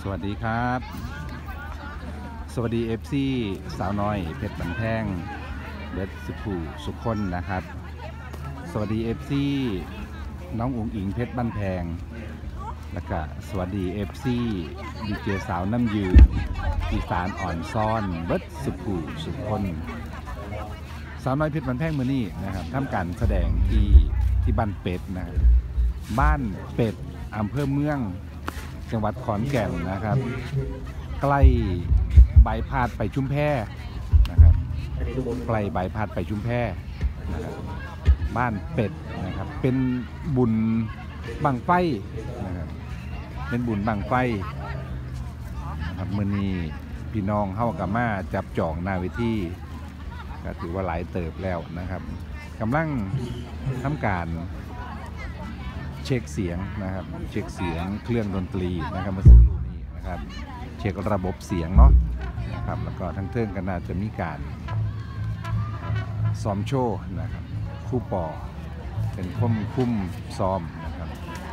สวัสดีครับสวัสดีFC สาวน้อยเพชรบันแท่งเบิร์ดสุภูสุขคนนะครับสวัสดี FC น้องอุ๋งอิงเพชรบ้านแพงแล้วก็สวัสดี FC ดีเจสาวน้ำยืนอีสานอ่อนซ่อนเบิร์ดสุภูสุขคนสาวน้อยเพชรบันแพงมือนี่นะครับทำการแสดงที่บ้านเป็ดนะครับบ้านเป็ดอำเภอเมืองจังหวัดขอนแก่นนะครับใกล้บายพาดไปชุมแพนะครับใกล้บายพาดไปชุมแพนะครับบ้านเป็ดนะครับเป็นบุญบังไฟนะครับเป็นบุญบังไฟนะครับมื้อนี้พี่น้องเฮากับมาจับจองหน้าเวทีก็ถือว่าหลายเติบแล้วนะครับกำลังทำการเช็คเสียงนะครับเช็คเสียงเครื่องดนตรีนะครับเมื่อสักครู่นี้นะครับเช็คระบบเสียงเนาะนะครับแล้วก็ทั้งเทิงกันน่าจะมีการซ้อมโชว์นะครับคู่ปอเป็นคุ้มซ้อมนะครับ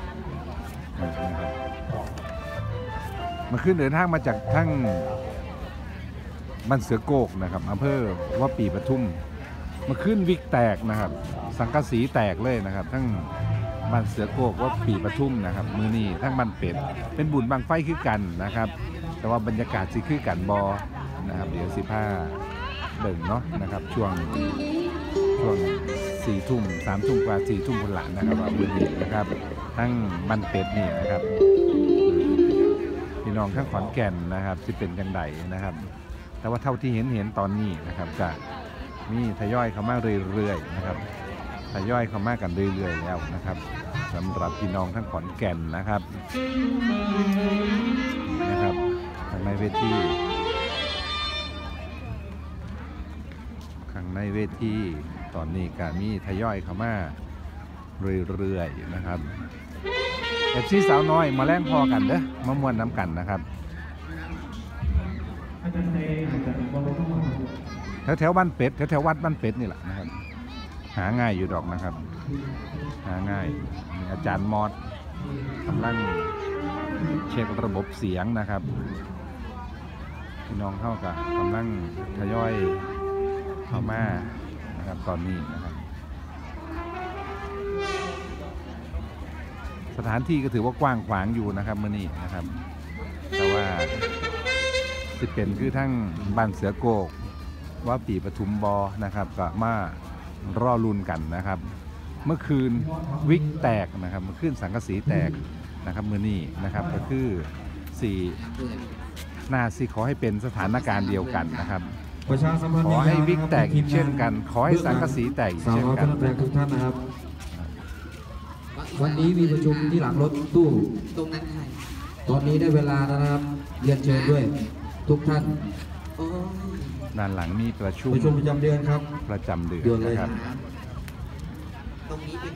มาขึ้นเดินทางมาจากทั้งบ้านเสือโกกนะครับอำเภอว่าปีปทุมมาขึ้นวิกแตกนะครับสังกะสีแตกเลยนะครับทั้งบ้านเสือโกกว่าปีปทุมนะครับมือนี้ทั้งบ้านเป็ดเป็นบุญบังไฟคือกันนะครับแต่ว่าบรรยากาศสิคือกันบอนะครับเดี๋ยว15เบิ่งเนาะนะครับช่วง4 ทุ่ม3 ทุ่มกว่า4 ทุ่มคนหลังนะครับว่ามือนี้นะครับทั้งบ้านเป็ดนี่นะครับพี่น้องทั้งขอนแก่นนะครับที่เป็นจังไดนะครับแต่ว่าเท่าที่เห็นตอนนี้นะครับจะมีทยอยเข้ามาเรื่อยๆนะครับทยอยเข้ามากันเรื่อยๆแล้วนะครับสำหรับพี่น้องทั้งขอนแก่นนะครับข้างในเวทีตอนนี้ก็มีทยอยเข้ามาเรื่อยๆนะครับFCสาวน้อยมาแล่นพอกันเด้อมามวนน้ำกันนะครับแถวบ้านเป็ดแถววัดบ้านเป็ดนี่แหละนะครับหาง่ายอยู่ดอกนะครับหาง่ายอาจารย์มอดกำลังเช็คระบบเสียงนะครับพี่น้องเข้ากับกำลังทยอยเข้ามานะครับตอนนี้นะครับสถานที่ก็ถือว่ากว้างขวางอยู่นะครับมื้อนี้นะครับแต่ว่าสิเป็นคือทั้งบ้านเสือโกกว่าปีปทุมบอนะครับก็มารอลุ้นกันนะครับเมื่อคืนวิกแตกนะครับเมื่อคืนสังกะสีแตกนะครับมื้อนี้นะครับก็คือน่าสิขอให้เป็นสถานการณ์เดียวกันนะครับขอให้วิกแตกเช่นกันขอให้สังกะสีแตกเช่นกันทุกท่านนะครับวันนี้มีประชุมที่หลังรถตู้ตรงนั้นใครตอนนี้ได้เวลาแล้วนะครับเรียนเชิญด้วยทุกท่านด้านหลังมีประชุมประจำเดือนครับประจำเดือนนะครับตรงนี้เป็น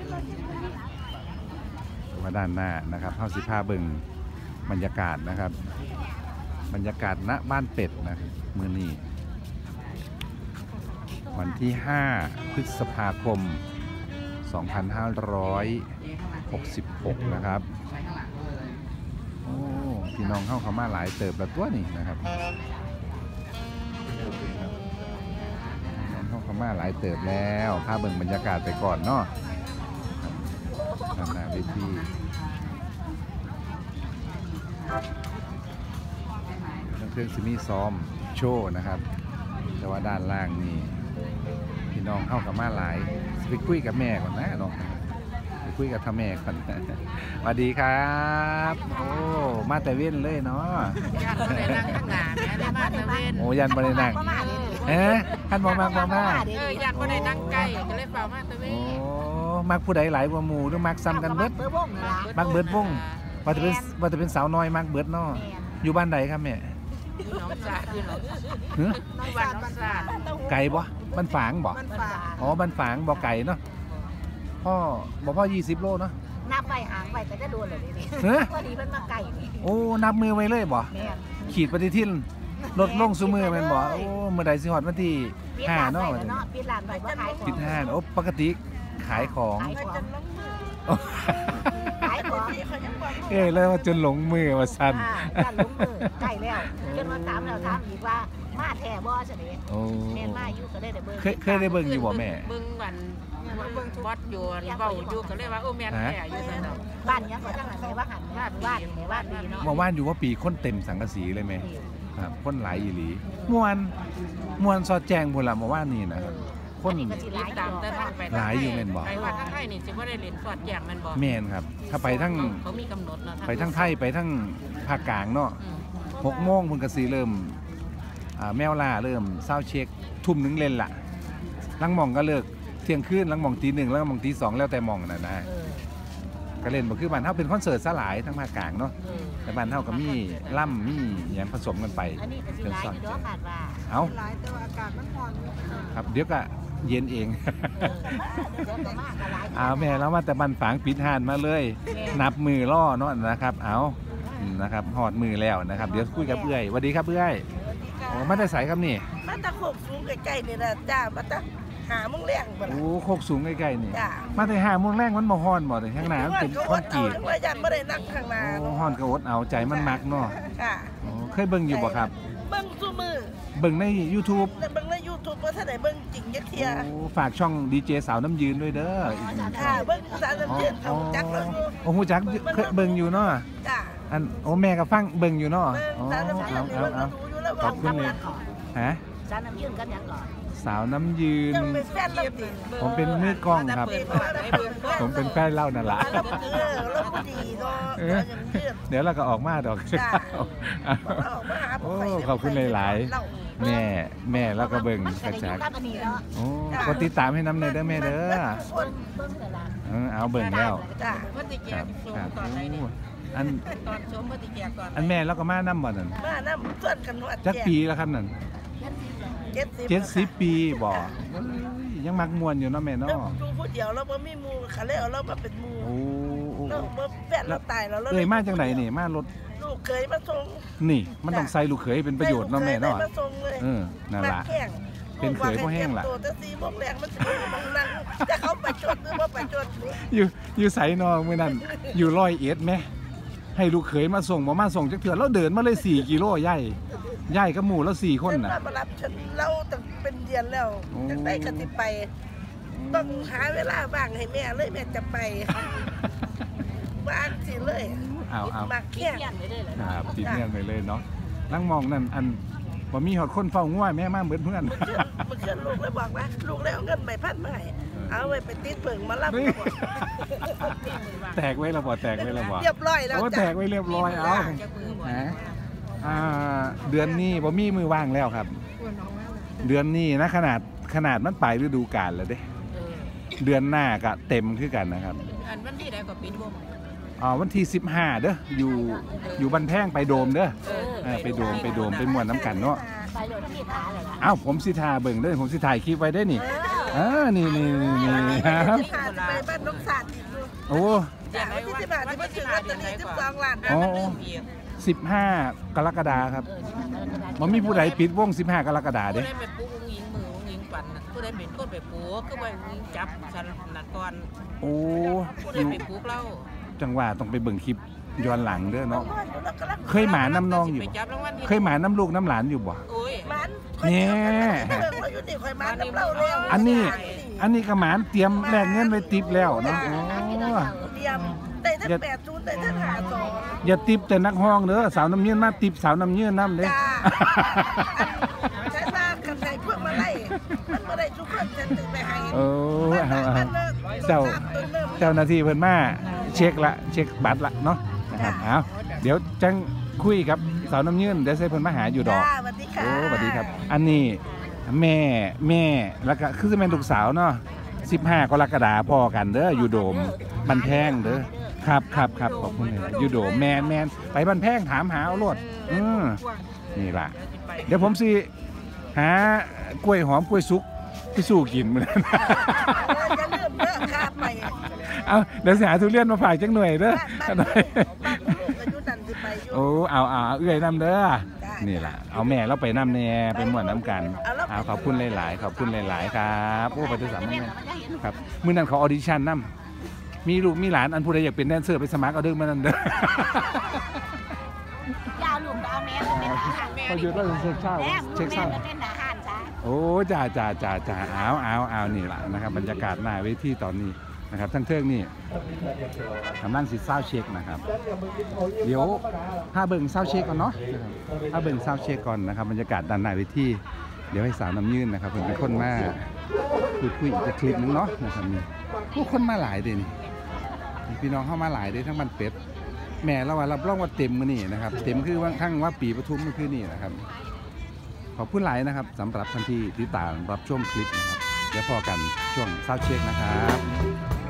มาด้านหน้านะครับเข้า15เบิ่งบรรยากาศนะครับบรรยากาศณบ้านเป็ดนะมื้อนี้วันที่5 พฤษภาคม 2566นะครับโอ้พี่น้องเข้ามาหลายเติบแล้วตัวนี่นะครับเข้ามาหลายเติบแล้วพาเบิ่งบรรยากาศไปก่อนเนาะด้านหน้าเวทีเครื่องซิมี่ซ้อมโชว์นะครับแต่ว่าด้านล่างนี่พี่น้องเข้ากับมาหลายไปคุยกับแม่ก่อนนะน้องไปคุยกับท่าแม่ก่อนสวัสดีครับโอ้มาแต่เว้นเลยเนาะยันบรินั่งตั้งนานได้มาแต่เว้นโอ้ยันบรินั่งท่านบอกมากยันบรินั่งใกล้ก็เลยเปล่ามาแต่เว้นโอ้มักผู้ใดหลายกว่าหมู่หรือมักซ้ำกันเบิดมักเบิดวงว่าจะเป็นสาวน้อยมักเบิดเนาะอยู่บ้านใดครับแม่น้องสาคือน้องบ้านน้องสาไก่บ่บ้านฝางบ่อ๋อบ้านฝางบ่ไก่เนาะพ่อ20 โลเนาะนับไปหางไปแต่ก็โดนเลยนี่พอดีมันมาไก่นี่โอ้นับมือไว้เลยบ่ขีดปฏิทินลดลงซุมือแม่นบ่โอ้เมื่อใดสิฮอดวันที่5เนาะปิดร้านไปบ่ขายของปิด5โอ้ปกติขายของขายของเลยว่าจนหลงมือว่าสั่นด้านลงมือใกล้แล้วจนมาถามแล้วถามอีกว่ามาแท้บ่ซะเด้โอ้แม่นมาอยู่ก็ได้เบิ่งเคยได้เบิ่งอยู่บ่แม่เบิ่งวันบอสอยู่เว้าอยู่ก็เลยว่าโอ้แม่นแท้อยู่ซั่นเนาะบ้านยังก็จังไหนว่าหันบ้านดีเนาะมาว่านอยู่ว่าปีคนเต็มสังกะสีเลยไหมครับคนหลายอีหลีมวนสอดแจงพุ่นละมาว่านนี่นะครับคนก็สิหลายตามแต่ทางไปหลายอยู่แม่นบ่ไปว่าทางไทยนี่สิบ่ได้เล่นสอดแจงแม่นบ่แม่นครับ ถ้าไปทั้งเขามีกำหนดเนาะไปทั้งไทยไปทั้งภาคกลางเนาะ 6 โมงพุ่นก็สิเริ่มแมวล่าเริ่มเศร้าเช็คทุ่มหนึงเล่นละลังหม่องก็เลิกเที่ยงคืนลังหม่องตี 1แล้วก็หม่องตี 2แล้วแต่หม่องนั่นนะก็เล่นบ่คือบ้านเฮาเป็นคอนเสิร์ตซะหลายทั้งภาคกลางเนาะแต่บ้านเฮาก็มีล่ำมีหยังผสมกันไปอันนี้ก็สิหลายอยู่ดอกคาดว่าเอาหลายแต่ว่าอากาศมันร้อนครับเดี๋ยวก็เย็นเองเดี๋ยวก็มากก็หลายเอาแม่แล้วมาแต่บันฝางปิดหานมาเลย นับมือล่อเนาะนะครับเอานะครับหอดมือแล้วนะครับเดี๋ยวคุยกับเอื้อยสวัสดีครับเอื้อยโอ้มาได้ใส่ครับนี่มาตะโขกสูงใกล้ๆนี่นะจ้ามาตะหามึงเลี้ยงบ่ล่ะโอ้โคกสูงใกล้ๆนี่จ้ามาแต่5 โมงแรกมันบ่ฮ้อนบ่แต่ข้างหน้ามันเป็นคอนกรีตเว่ายันบ่ได้นั่งข้างหน้าโอ้ฮ้อนก็อดเอาใจมันมักเนาะค่ะโอ้เคยเบิ่งอยู่บ่ครับเบิ่งซุมือเบิ่งใน YouTube แล้วเบิ่งใน YouTube บ่ทันได้เบิ่งจริงจักเที่ยโอ้ฝากช่องดีเจสาวน้ำยืนด้วยเด้ออีกหนึ่งช่ค่ะองเบิ่งสารเทียนเอาจักแล้วอยู่โอ้ฮู้จักเคยเบิ่งอยู่เนาะจ้าอันโอ้แม่ก็ฟังเบิ่งอยู่เนาะเบิ่งอ๋อสารเทียนเอาเบิ่งเอาดูอยู่แล้วขอบคุณเลยฮะจานน้ำยืนกันยังก่อนสาวน้ำยืนยังเป็นแฟนเราติผมเป็นมือกล้องครับ ผมเป็นแฟนเล่านั่นล่ะเราก็เราก็ดีเนาะยังยืดเดี๋ยวเราก็ออกมาดอกจ้า เราออกมาหาโอ้ขอบคุณหลายๆ แม่แล้วก็เบิ่งกระชักอันนี้เนาะโอ้กดติดตามให้น้ำเนยเด้อแม่เด้อคนเบิ่งแต่ละเอาเบิ่งแล้วจ้าเพิ่นสิแจครักบโชครับว์ตอนไหนนี่โอ้อันตอนชมเพิ่นสิแจกตอนไหนอันแม่แล้วก็มาน้ำบ่นั่นมาน้ำส่วนกันวัดจักปีแล้วครับนั่น 70 ปีบ่เอ้ยยังมักมวนอยู่เนาะแม่เราเนาะดูผู้เดียวเราบ่มีหมู่เขาเลยเอาเรามาเป็นหมู่โอ้โอ้เราบ่แฟนเราตายแล้วเราเอ้ยมาจังไหนนี่มารถลูกเคยมาส่งนี่มันต้องใส่ลูกเขยเป็นประโยชน์เนาะแม่เนาะมาส่งเลยนั่นล่ะแข้งเป็นเขยบ่แห้งล่ะตัวแต่4 โมงแรงมันสิบ่งนั่งจะเขาไปจดหรือบ่ไปจดอยู่ไสนอมื้อนั้นอยู่101แม่ให้ลูกเขยมาส่งบ่มาส่งจักเทื่อแล้วเดินมาเลย4 กิโลย่ายกับหมู่แล้ว4 คนน่ะมารับฉันเราตั้งเป็นเดือนแล้วโอ้จังได๋ก็สิไปต้องหาเวลาว่างให้แม่เลยแม่จะไปว่างสิเลยเอามาแข้งเพี้ยนไปเลยเหรอครับติดเงียนไปเลยเนาะลังมองนั่นอันบ่มีหอดคนเฝ้าง่วยแม่มาเหมือนเพื่อนเมื่อคืนลูกเลยบอกว่าลูกเลยเอาเงินใบพันมาให้เอาไว้ไปติดเพิ่งมารับนี่ แตกไว้แล้วบ่แตกไว้แล้วบ่เรียบร้อยแล้วโอ้แตจ้ะกไว้เรียบร้อยเอาจะมือบ่ฮะเดือนนี้บ่มีมือว่างแล้วครับ เดือนนี้นะขนาดมันปลายฤดูกาลแล้วเด้เออเดือนหน้าก็เต็มคือกันนะครับอันวันที่ใดก็ปิดวงวันที่15เด้ออยู่บันแพงไปโดมเด้อไปโดมไปม่วนน้ำกันเนาะไปโดนที่ขาเลยล่ะอ้าวผมสิทาเบิ่งเด้อผมสิถ่ายคลิปไว้ได้อนี่นี่ครับที่ขาจะไปบ้านน้องสาดอีกดูโอ้จากวันที่15ที่มาถึงลอตเตอรี่12 ล้านอ๋อเริ่มอีก 15 กรกฎาคมครับมันมีผู้ใดปิดวง15 กรกฎาคมผู้เด้ใดไปปลูกอุ้งอิงมืออุ้งอิงปั่นน่ะผู้ใดเป็นคนไปปลูกคือว่าอุ้งอิงจับฉันนัดก่อนโอ้ผู้อใดยู่ไปปลูกเล่าจังหวะต้องไปเบิ่งคลิปย้อนหลังเด้อเนาะเคเคยหมาน้ำนองอยู่ไปจับรางวัลที่เคยหมาน้ำลูกน้ำหลานอยู่บ่โอ้ยมันเนี่ยเบิ่งว่าอยู่นี่คอยมาน้ำเล่าแล้วอันนี้ก็หมานเตรียมแลกเงินไว้ติปแล้วเนาะโอ้เตรียมได้ทั้ง80ได้ทั้ง52 อย่าติปแต่นักห้องเด้อสาวน้ำเยืนมาติปสาวน้ำเยืนน้ำเด้จ้าใช้มากันใส่พวกมาไล่มันบ่ได้ทุกคนฉันถึงไปให้โอ้เจ้าหน้าที่เพิ่นมาเช็คบัตรละเนาะนะครับเอาเดี๋ยวจังคุยกับสาวน้ำยืนเดี๋ยวใส่เพิ่นมาหาอยู่ดอกสวัสดีค่ะโอ้สวัสดีครับ อันนี้แม่แล้วก็คือจะเป็นลูกสาวเนาะ15 กรกฎาคมพอกันเด้ออยู่โดมบันแพงเด้อครับขอบคุณเลยอยู่โดมแมนไปบันแพงถามหาเอาโลดนี่ล่ะ เดี๋ยวผมสิหากล้วยหอมกล้วยสุกไปสู่กินมื้อนั้นจะเริ่มเลิกคาไปเอาเดี๋ยวสิหาทุเรียนมาฝากจังหน่อยเด้อบ้านลูกอายุดันสิไปอยู่โอ้เอาเอื้อยน้ำเด้อนี่ล่ะเอาแม่เราไปน้ำแน่เป็นหมวดน้ำกันเอาขอบคุณหลายๆขอบคุณหลายๆครับโอ้ไปด้วยสามแม่ครับมื้อนั้นเขาออดิชั่นน้ำมีลูกมีหลานอันผู้ใดอยากเป็นแดนเซอร์ไปสมัครเอาเด้อมานั่นเด้อยาวลุงเอาแม่ก็เป็นอาหารแม่เขาหยุดแล้วเช็คเช้าแม่เช็คแม่เช้าก็เป็นอาหารจ้าโอ้จ่าเอานี่ล่ะนะครับบรรยากาศหน้าเวทีตอนนี้นะครับทั้งเทิงนี่กำลังสิเศร้าเช็คนะครับเดี๋ยวถ้าเบิ่งเศร้าเช็คก่อนเนาะถ้าเบิ่งเศร้าเช็คก่อนนะครับบรรยากาศด้านหน้าเวทีเดี๋ยวให้สาวน้ำยืนนะครับเป็นคนมาพูดคุยอีกคลิปนึงเนาะนะครับนี่ผู้คนมาหลายเด้นี่พี่น้องเข้ามาหลายเด้ทั้งบ้านเป็ดแม่เราว่ารับรองว่าเต็มมื้อนี้นะครับเต็มคือว่าทั้งว่าปีปทุมเมื่อคืนนี้นะครับขอบคุณหลายนะครับสำหรับท่านที่ติดตามรับชมคลิปนะครับเดี๋ยวพอกันช่วงเศร้าเช็คนะครับ